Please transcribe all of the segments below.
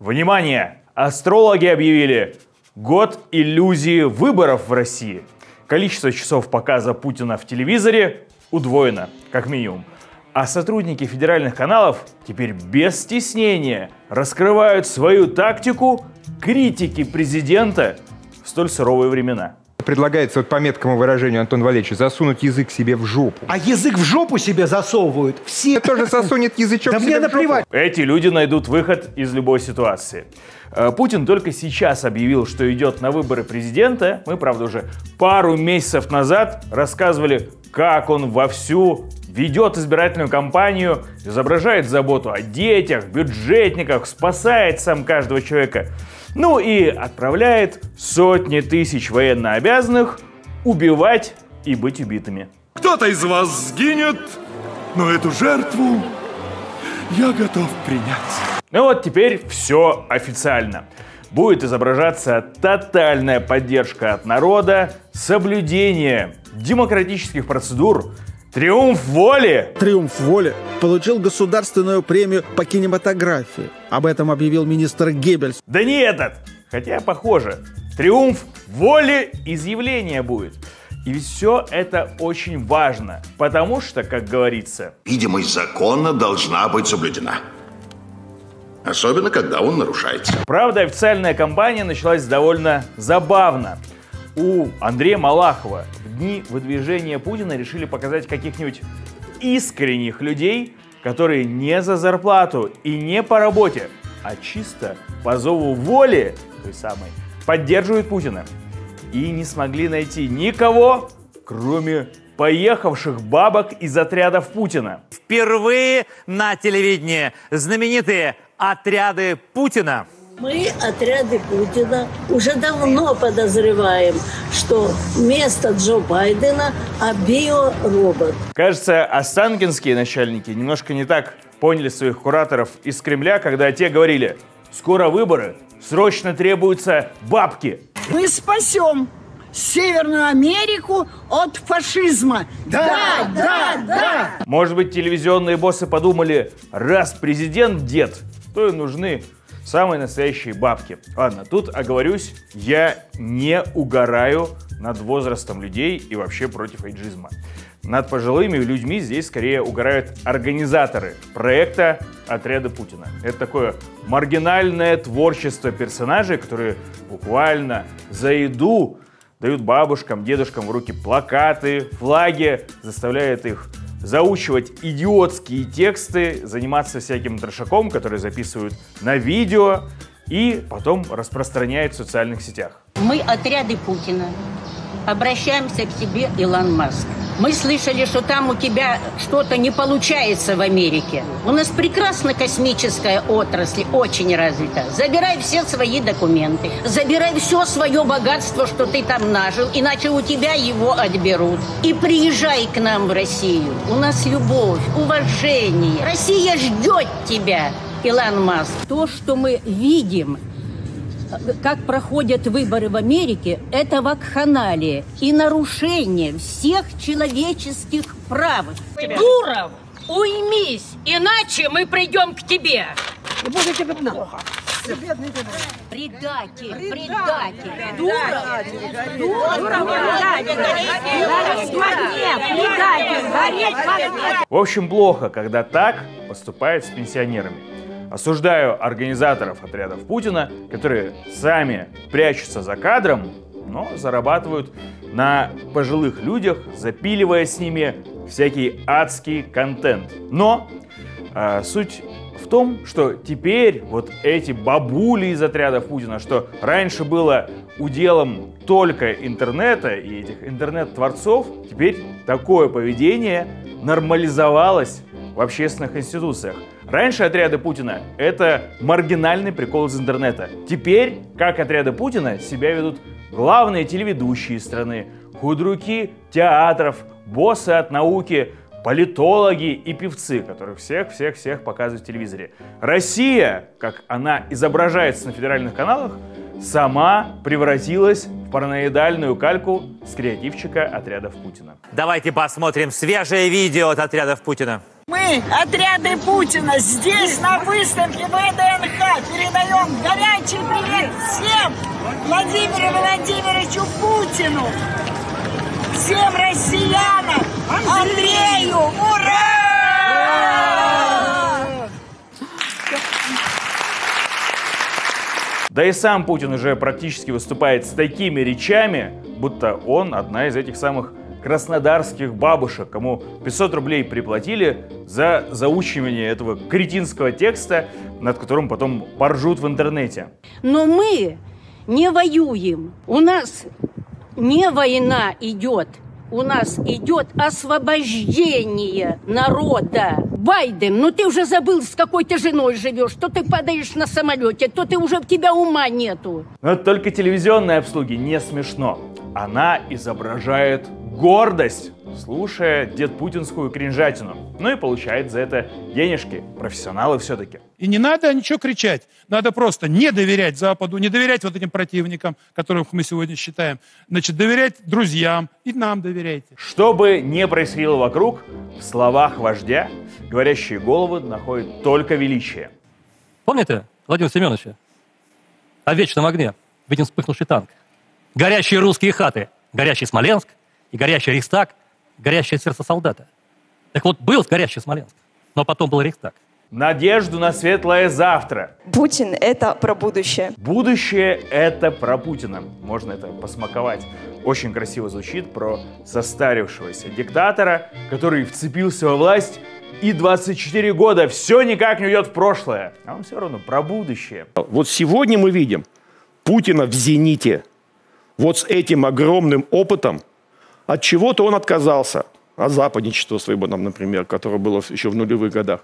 Внимание! Астрологи объявили год иллюзии выборов в России. Количество часов показа Путина в телевизоре удвоено, как минимум. А сотрудники федеральных каналов теперь без стеснения раскрывают свою тактику критики президента в столь суровые времена. Предлагается, вот по меткому выражению Антона Валерьевича, засунуть язык себе в жопу. А язык в жопу себе засовывают все. Тоже засунет язычок себе в жопу. Да мне наплевать. Эти люди найдут выход из любой ситуации. Путин только сейчас объявил, что идет на выборы президента. Мы, правда, уже пару месяцев назад рассказывали, как он вовсю ведет избирательную кампанию, изображает заботу о детях, бюджетниках, спасает сам каждого человека. Ну и отправляет сотни тысяч военнообязанных убивать и быть убитыми. Кто-то из вас сгинет, но эту жертву я готов принять. Ну вот теперь все официально. Будет изображаться тотальная поддержка от народа, соблюдение демократических процедур, триумф воли. «Триумф воли» получил государственную премию по кинематографии. Об этом объявил министр Геббельс. Да не этот, хотя похоже. Триумф воли изъявления будет. И ведь все это очень важно, потому что, как говорится, Видимость закона должна быть соблюдена. Особенно, когда он нарушается. правда, официальная кампания началась довольно забавно. У Андрея Малахова в дни выдвижения Путина решили показать каких-нибудь искренних людей, которые не за зарплату и не по работе, а чисто по зову воли, той самой, поддерживают Путина. И не смогли найти никого, кроме поехавших бабок из отрядов Путина. Впервые на телевидении знаменитые отряды Путина. Мы, отряды Путина, уже давно подозреваем, что вместо Джо Байдена биоробот. Кажется, останкинские начальники немножко не так поняли своих кураторов из Кремля, когда те говорили: скоро выборы, срочно требуются бабки. Мы спасем Северную Америку от фашизма. Да. Может быть, телевизионные боссы подумали, раз президент дед, то и нужны самые настоящие бабки. Ладно, тут оговорюсь, я не угораю над возрастом людей и вообще против эйджизма. Над пожилыми людьми здесь скорее угорают организаторы проекта «Отряды Путина». Это такое маргинальное творчество персонажей, которые буквально за еду дают бабушкам, дедушкам в руки плакаты, флаги, заставляют их заучивать идиотские тексты, заниматься всяким трешаком, который записывают на видео и потом распространяют в социальных сетях. Мы, отряды Путина, обращаемся к тебе, Илон Маск. Мы слышали, что там у тебя что-то не получается в Америке. У нас прекрасна космическая отрасль, очень развита. Забирай все свои документы, забирай все свое богатство, что ты там нажил, иначе у тебя его отберут. И приезжай к нам в Россию. У нас любовь, уважение. Россия ждет тебя, Илон Маск. То, что мы видим, как проходят выборы в Америке, это вакханалия и нарушение всех человеческих прав. Дуров, уймись, иначе мы придем к тебе. И будет тебе плохо. Предатель. В общем, плохо, когда так поступают с пенсионерами. Осуждаю организаторов отрядов Путина, которые сами прячутся за кадром, но зарабатывают на пожилых людях, запиливая с ними всякий адский контент. Но суть в том, что теперь вот эти бабули из отрядов Путина, что раньше было уделом только интернета и этих интернет-творцов, теперь такое поведение нормализовалось в общественных институциях. Раньше отряды Путина — это маргинальный прикол из интернета. Теперь, как отряды Путина, себя ведут главные телеведущие страны, худруки театров, боссы от науки, политологи и певцы, которых всех показывают в телевизоре. Россия, как она изображается на федеральных каналах, сама превратилась в параноидальную кальку с креативчика отрядов Путина. Давайте посмотрим свежее видео от отрядов Путина. Мы, отряды Путина, здесь на выставке ВДНХ передаем горячий привет всем Владимиру Владимировичу Путину, всем россиянам, Андрею, ура! Да и сам Путин уже практически выступает с такими речами, будто он одна из этих самых краснодарских бабушек, кому 500 рублей приплатили за заучивание этого кретинского текста, над которым потом поржут в интернете. Но мы не воюем. У нас не война идет. У нас идет освобождение народа. Байден, ну ты уже забыл, с какой ты женой живешь, то ты падаешь на самолете, то ты уже, у тебя ума нету. Но только телевизионной обслуги не смешно. Она изображает гордость, слушая дедпутинскую кринжатину. Ну и получает за это денежки. Профессионалы все-таки. И не надо ничего кричать. Надо просто не доверять Западу, не доверять вот этим противникам, которых мы сегодня считаем. Значит, доверять друзьям. И нам доверяйте. Что бы ни происходило вокруг, в словах вождя говорящие головы находят только величие. Помните Владимира Семеновича? О вечном огне. Виден вспыхнувший танк. Горящие русские хаты. Горящий Смоленск и горящий Рейхстаг. Горящее сердце солдата. Так вот, был горящий Смоленск, но потом был Рейхстаг. Надежду на светлое завтра. Путин — это про будущее. Будущее — это про Путина. Можно это посмаковать. Очень красиво звучит про состарившегося диктатора, который вцепился во власть и 24 года все никак не уйдет в прошлое. А он все равно про будущее. Вот сегодня мы видим Путина в зените. Вот с этим огромным опытом. От чего-то он отказался. От западничества своего, например, которое было еще в нулевых годах.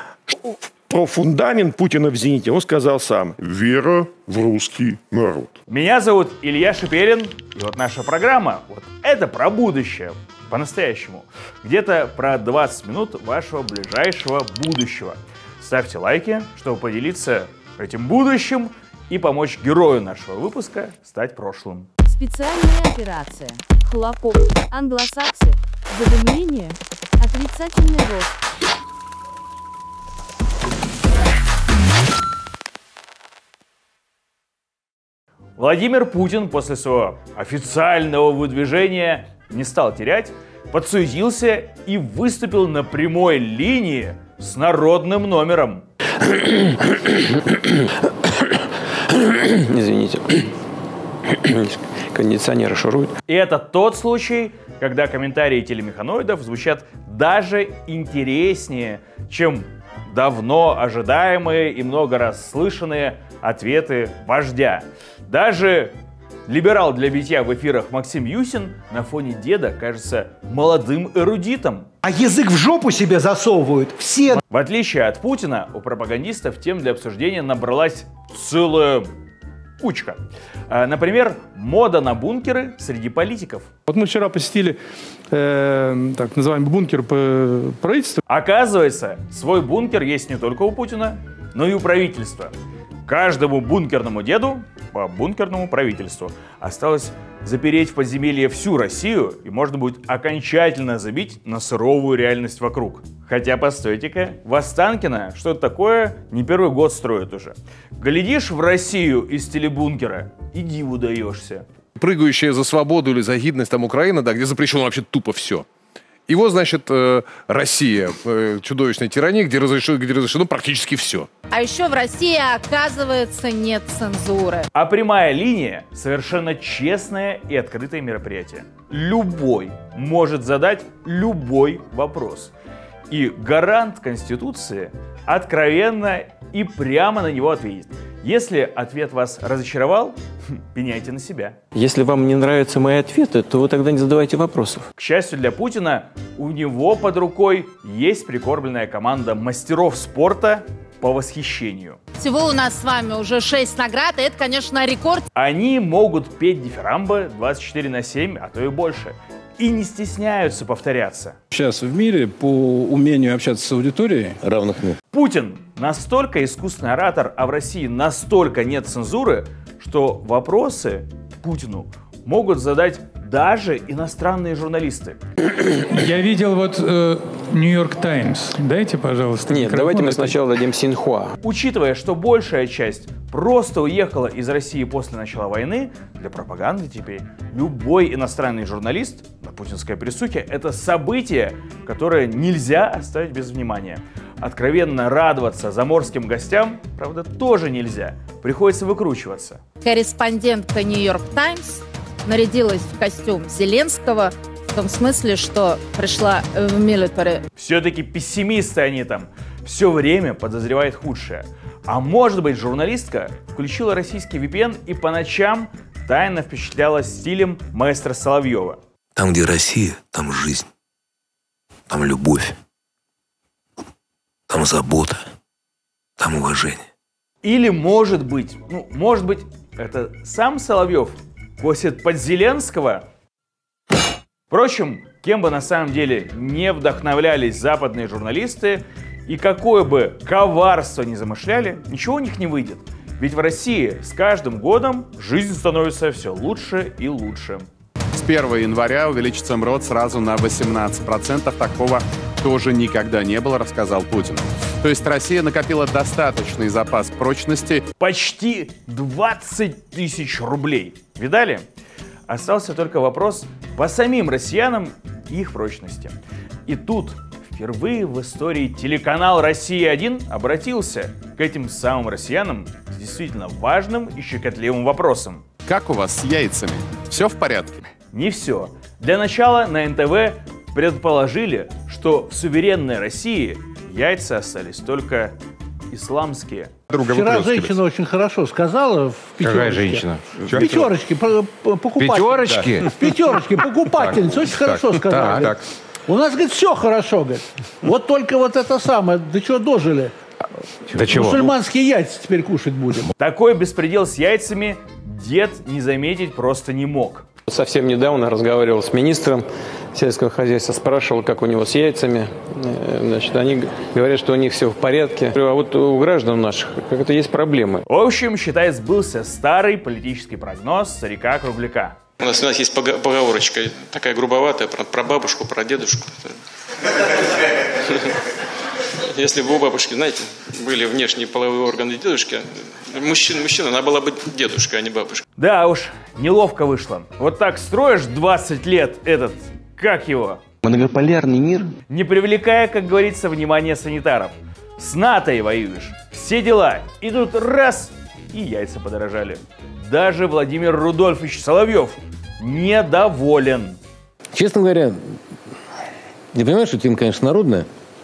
Про фундамент Путина в зените он сказал сам. Вера в русский народ. Меня зовут Илья Шепелин, и вот наша программа, вот это про будущее, по-настоящему. Где-то про 20 минут вашего ближайшего будущего. Ставьте лайки, чтобы поделиться этим будущим и помочь герою нашего выпуска стать прошлым. Специальная операция. Хлопок. Англосаксы. Задымление. Отрицательный рост. Владимир Путин после своего официального выдвижения не стал терять, подсуетился и выступил на прямой линии с народным номером. Извините. Кондиционеры шуруют. И это тот случай, когда комментарии телемеханоидов звучат даже интереснее, чем давно ожидаемые и много раз слышанные ответы вождя. Даже либерал для битья в эфирах Максим Юсин на фоне деда кажется молодым эрудитом. А язык в жопу себе засовывают все. В отличие от Путина, у пропагандистов тем для обсуждения набралась целая кучка. Например, мода на бункеры среди политиков. Вот мы вчера посетили так называемый бункер правительства. Оказывается, свой бункер есть не только у Путина, но и у правительства. Каждому бункерному деду по бункерному правительству. Осталось запереть в подземелье всю Россию, и можно будет окончательно забить на суровую реальность вокруг. Хотя, постойте-ка, в Останкино что-то такое не первый год строят уже. Глядишь в Россию из телебункера и диву даешься. Прыгающая за свободу или за гидность там Украина, да, где запрещено вообще тупо все. И вот, значит, Россия, чудовищная тирания, где разрешено практически все. А еще в России, оказывается, нет цензуры. А прямая линия – совершенно честное и открытое мероприятие. Любой может задать любой вопрос. И гарант Конституции откровенно и прямо на него ответит. Если ответ вас разочаровал, пеняйте на себя. Если вам не нравятся мои ответы, то вы тогда не задавайте вопросов. К счастью для Путина, у него под рукой есть прикормленная команда мастеров спорта по восхищению. Всего у нас с вами уже 6 наград, и это, конечно, рекорд. Они могут петь дифирамбы 24/7, а то и больше. И не стесняются повторяться. Сейчас в мире по умению общаться с аудиторией равных нет. Путин настолько искусный оратор, а в России настолько нет цензуры, что вопросы Путину могут задать даже иностранные журналисты. Я видел вот Нью-Йорк Таймс. Дайте, пожалуйста, Нет, микрофон. давайте мы сначала дадим Синьхуа. Учитывая, что большая часть просто уехала из России после начала войны, для пропаганды теперь любой иностранный журналист на путинской присухе — это событие, которое нельзя оставить без внимания. Откровенно радоваться заморским гостям, правда, тоже нельзя. Приходится выкручиваться. Корреспондентка Нью-Йорк Таймс нарядилась в костюм Зеленского, в том смысле, что пришла в милитари. Все-таки пессимисты они там. Все время подозревают худшее. А может быть, журналистка включила российский VPN и по ночам тайно впечатлялась стилем маэстро Соловьева. Там, где Россия, там жизнь. Там любовь. Там забота. Там уважение. Или может быть, это сам Соловьев косит под Зеленского? Впрочем, кем бы на самом деле не вдохновлялись западные журналисты и какое бы коварство ни замышляли, ничего у них не выйдет. Ведь в России с каждым годом жизнь становится все лучше и лучше. С 1 января увеличится МРОД сразу на 18%. Такого тоже никогда не было, рассказал Путин. То есть Россия накопила достаточный запас прочности. Почти 20 тысяч рублей. Видали? Остался только вопрос по самим россиянам и их прочности. И тут впервые в истории телеканал «Россия-1» обратился к этим самым россиянам с действительно важным и щекотливым вопросом. Как у вас с яйцами? Все в порядке? Не все. Для начала на НТВ предположили, что в суверенной России яйца остались только исламские. Вчера женщина очень хорошо сказала в пятерочке. Какая женщина? В пятерочке покупательница. Пятерочки? В пятерочке покупательница очень хорошо сказала. Так. У нас, говорит, все хорошо, говорит. Вот только вот это самое, до чего дожили. До чего? Мусульманские яйца теперь кушать будем. Такой беспредел с яйцами дед не заметить просто не мог. Совсем недавно разговаривал с министром сельского хозяйства, спрашивал, как у него с яйцами. Значит, они говорят, что у них все в порядке. А вот у граждан наших как-то есть проблемы. В общем, считай, сбылся старый политический прогноз старика-кругляка. У нас есть поговорочка, такая грубоватая, про бабушку, про дедушку. Если бы у бабушки, знаете, были внешние половые органы дедушки, мужчина, она была бы дедушка, а не бабушка. Да уж, неловко вышло. Вот так строишь 20 лет этот, как его? Многополярный мир. Не привлекая, как говорится, внимания санитаров. С НАТО-й воюешь. Все дела. И тут раз, и яйца подорожали. Даже Владимир Рудольфович Соловьев недоволен. Честно говоря, я понимаю, что тема, конечно, народная.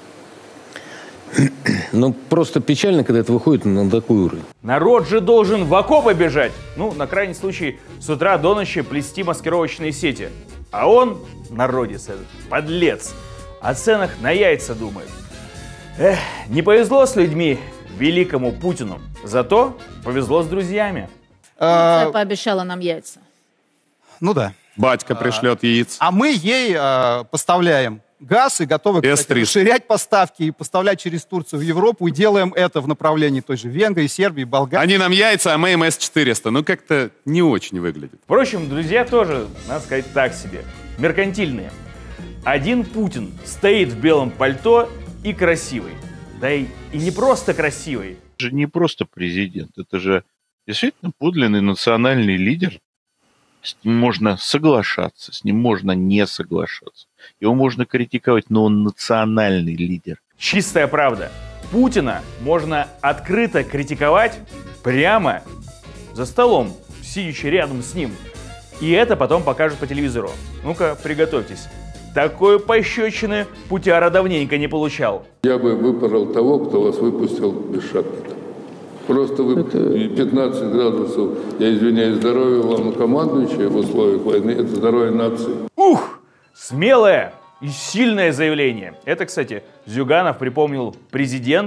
Но просто печально, когда это выходит на такой уровень. Народ же должен в окопы бежать. На крайний случай, с утра до ночи плести маскировочные сети. А он, народец этот, подлец, о ценах на яйца думает. Не повезло с людьми великому Путину. Зато повезло с друзьями. Турция пообещала нам яйца. Ну да. Батька пришлет яиц. А мы ей поставляем газ и готовы, кстати, расширять поставки и поставлять через Турцию в Европу. И делаем это в направлении той же Венгрии, Сербии, Болгарии. Они нам яйца, а мы им С-400. Как-то не очень выглядит. Впрочем, друзья тоже, надо сказать, так себе. Меркантильные. Один Путин стоит в белом пальто и красивый. Да и не просто красивый. Это же не просто президент. Это же действительно подлинный национальный лидер. С ним можно соглашаться, с ним можно не соглашаться. Его можно критиковать, но он национальный лидер. Чистая правда. Путина можно открыто критиковать прямо за столом, сидящий рядом с ним. И это потом покажут по телевизору. Ну-ка, приготовьтесь. Такой пощечины Путяра давненько не получал. Я бы выпорол того, кто вас выпустил без шапки. Просто вы 15 градусов, я извиняюсь, здоровья главнокомандующего в условиях войны, это здоровье нации. Ух! Смелое и сильное заявление. Это, кстати, Зюганов припомнил президенту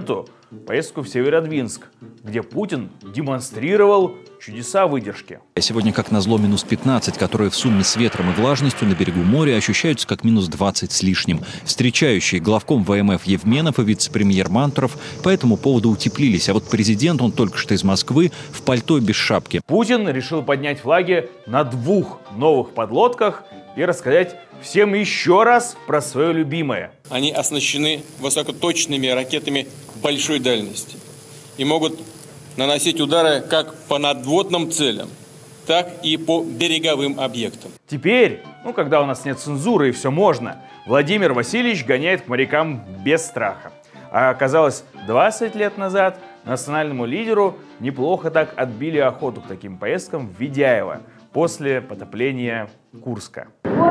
поездку в Северодвинск, где Путин демонстрировал чудеса выдержки. Сегодня, как назло, минус 15, которые в сумме с ветром и влажностью на берегу моря ощущаются как минус 20 с лишним. Встречающие главком ВМФ Евменов и вице-премьер Мантуров по этому поводу утеплились. А вот президент, он только что из Москвы, в пальто без шапки. Путин решил поднять флаги на 2 новых подлодках и рассказать всем еще раз про свое любимое. Они оснащены высокоточными ракетами большой дальности и могут наносить удары как по надводным целям, так и по береговым объектам. Теперь, когда у нас нет цензуры и все можно, Владимир Васильевич гоняет к морякам без страха. А оказалось, 20 лет назад национальному лидеру неплохо так отбили охоту к таким поездкам в Ведяево после потопления Курска.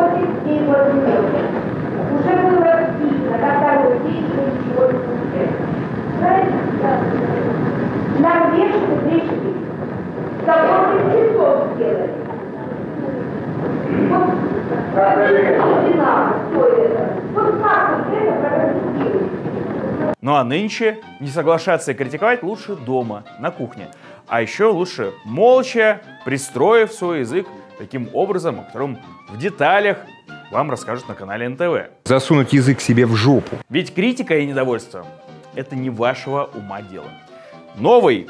Ну а нынче не соглашаться и критиковать лучше дома, на кухне. А еще лучше молча, пристроив свой язык таким образом, о котором в деталях вам расскажут на канале НТВ. Засунуть язык себе в жопу. Ведь критика и недовольство – это не вашего ума дело. Новый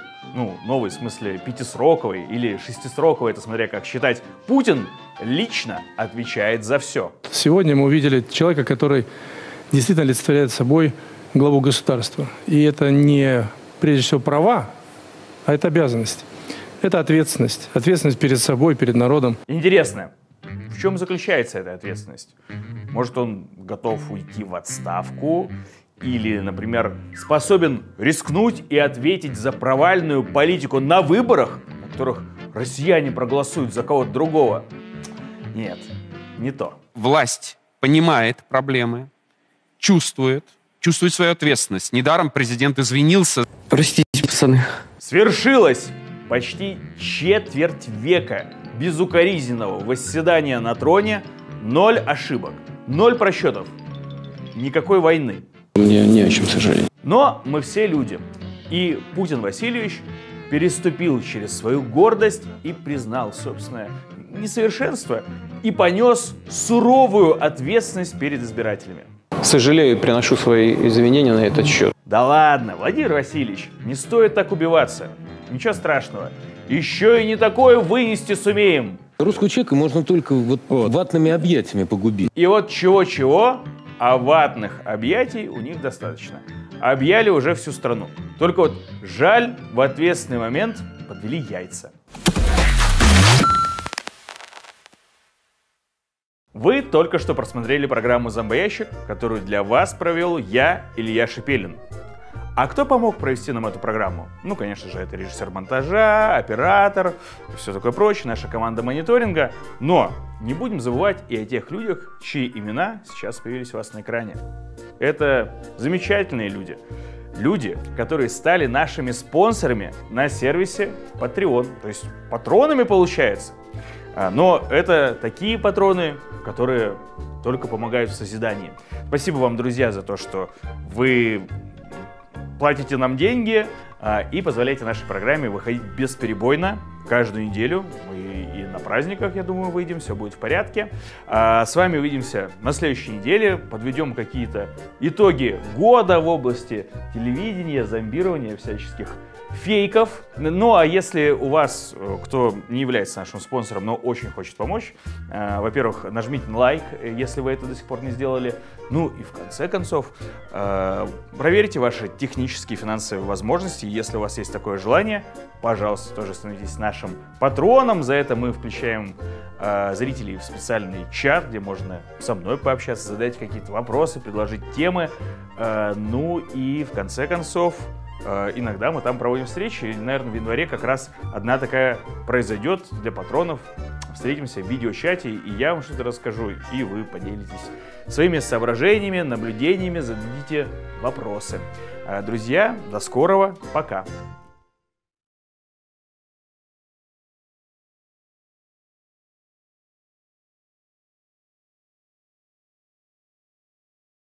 в смысле 5-сроковый или 6-сроковый, это смотря как считать, Путин лично отвечает за все. Сегодня мы увидели человека, который действительно олицетворяет собой главу государства. И это не, прежде всего, права, а это обязанность. Это ответственность. Ответственность перед собой, перед народом. Интересно, в чем заключается эта ответственность? Может, он готов уйти в отставку? Или, например, способен рискнуть и ответить за провальную политику на выборах, на которых россияне проголосуют за кого-то другого? Нет, не то. Власть понимает проблемы, чувствует свою ответственность. Недаром президент извинился. Простите, пацаны. Свершилось почти четверть века безукоризненного восседания на троне, 0 ошибок, 0 просчетов, никакой войны. Мне не о чем сожалеть. Но мы все люди. И Путин Васильевич переступил через свою гордость и признал собственное несовершенство и понес суровую ответственность перед избирателями. Сожалею, приношу свои извинения на этот счет. Да ладно, Владимир Васильевич, не стоит так убиваться. Ничего страшного. Еще и не такое вынести сумеем. Русского человека можно только ватными объятиями погубить. И вот чего-чего, а ватных объятий у них достаточно. Объяли уже всю страну. Только вот жаль, в ответственный момент подвели яйца. Вы только что просмотрели программу «Зомбоящик», которую для вас провел я, Илья Шипелин. А кто помог провести нам эту программу? Ну, конечно же, это режиссер монтажа, оператор, все такое прочее, наша команда мониторинга. Но не будем забывать и о тех людях, чьи имена сейчас появились у вас на экране. Это замечательные люди. Люди, которые стали нашими спонсорами на сервисе Patreon. То есть патронами получается. Но это такие патроны, которые только помогают в созидании. Спасибо вам, друзья, за то, что вы платите нам деньги и позволяете нашей программе выходить бесперебойно каждую неделю. Мы и на праздниках, я думаю, выйдем, все будет в порядке. С вами увидимся на следующей неделе, подведем какие-то итоги года в области телевидения, зомбирования, всяческих фейков. Ну, а если у вас, кто не является нашим спонсором, но очень хочет помочь, во-первых, нажмите на лайк, если вы это до сих пор не сделали. Ну и в конце концов, проверьте ваши технические и финансовые возможности. Если у вас есть такое желание, пожалуйста, тоже становитесь нашим патроном. За это мы включаем зрителей в специальный чат, где можно со мной пообщаться, задать какие-то вопросы, предложить темы. Ну и в конце концов, иногда мы там проводим встречи, и, наверное, в январе как раз одна такая произойдет для патронов. Встретимся в видеочате, и я вам что-то расскажу, и вы поделитесь своими соображениями, наблюдениями, зададите вопросы. Друзья, до скорого, пока!